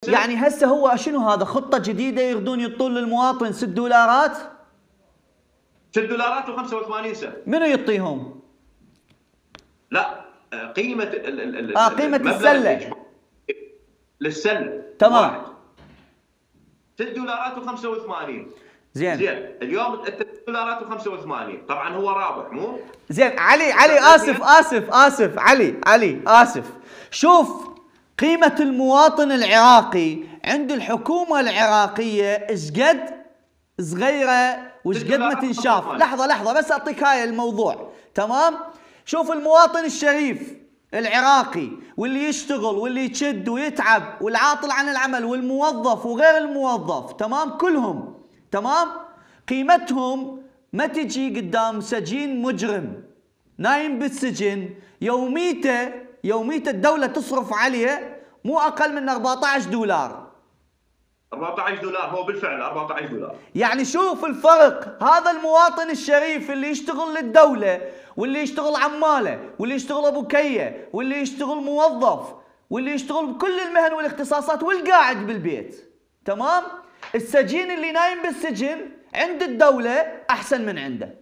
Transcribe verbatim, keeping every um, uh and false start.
يعني هسه هو شنو هذا خطة جديدة يريدون يعطون للمواطن ست دولارات؟ ست دولارات وخمسة وثمانين سنت. منو يعطيهم؟ لا قيمة ال ال اه قيمة السلة للسلة. تمام. ست دولارات وخمسة وثمانين. زين. زين اليوم ست دولارات وخمسة وثمانين، طبعا هو رابح مو؟ زين علي علي اسف اسف اسف علي علي اسف. شوف قيمة المواطن العراقي عند الحكومة العراقية ايش قد صغيرة وايش قد ما تنشاف. لحظة لحظة بس اعطيك هاي الموضوع تمام. شوف المواطن الشريف العراقي واللي يشتغل واللي يشد ويتعب والعاطل عن العمل والموظف وغير الموظف تمام كلهم تمام قيمتهم ما تجي قدام سجين مجرم نايم بالسجن يوميته يوميته الدولة تصرف عليه مو أقل من أربعة عشر دولار. أربعة عشر دولار هو بالفعل أربعة عشر دولار. يعني شوف الفرق. هذا المواطن الشريف اللي يشتغل للدولة واللي يشتغل عمالة واللي يشتغل أبو كية واللي يشتغل موظف واللي يشتغل بكل المهن والاختصاصات والقاعد بالبيت تمام. السجين اللي نايم بالسجن عند الدولة أحسن من عنده.